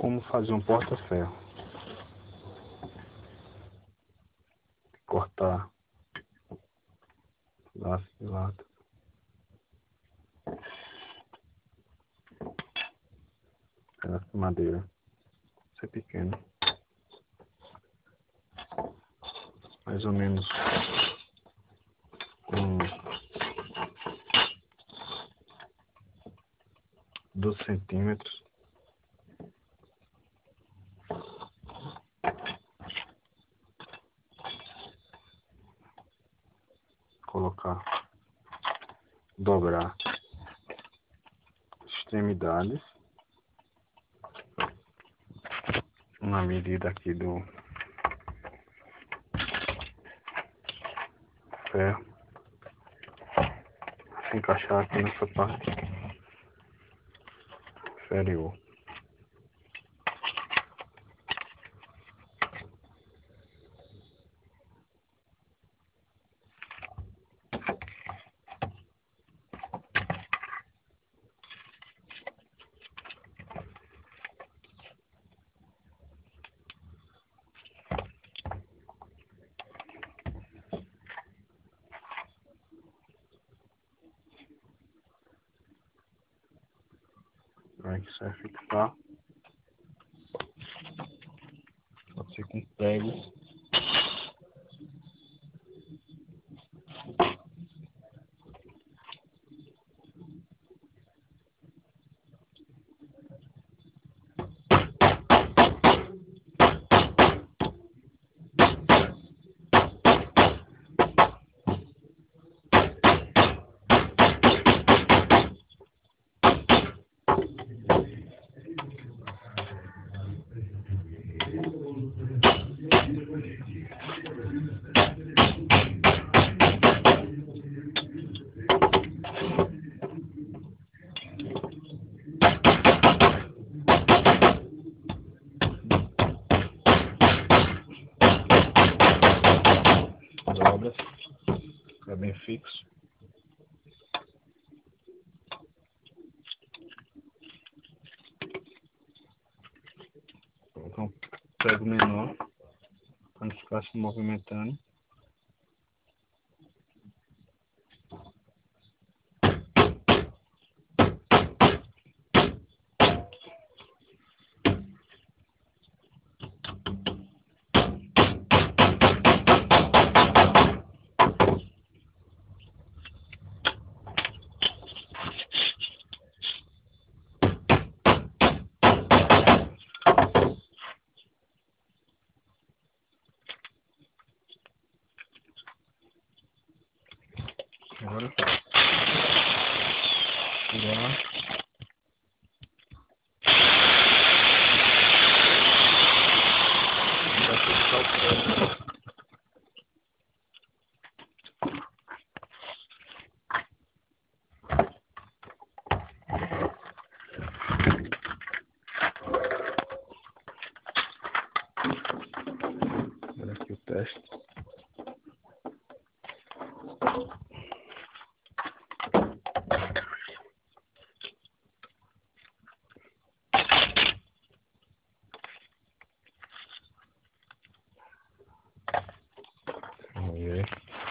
Como fazer um porta-ferro. Cortar laço de lata. Pedaço de madeira. Isso é pequeno. Mais ou menos com 12 centímetros. Colocar, dobrar extremidades na medida aqui do ferro, se encaixar aqui nessa parte inferior. Aí que você vai fixar. Pode ser com pregos. Dobra, fica bem fixo. Colocar um prego menor para não ficar se movimentando. Agora tirar. Vai fixar o prego. Olha aqui o teste. Vamos ver.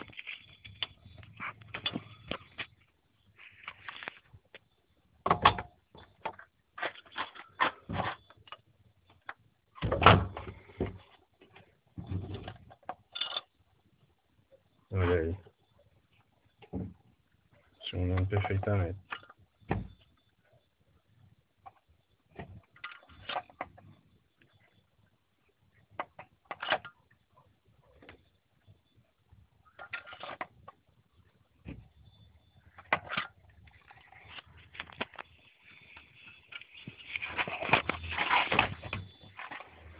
Olha aí. Funcionando perfeitamente.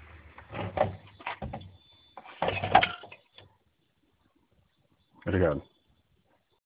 Obrigado.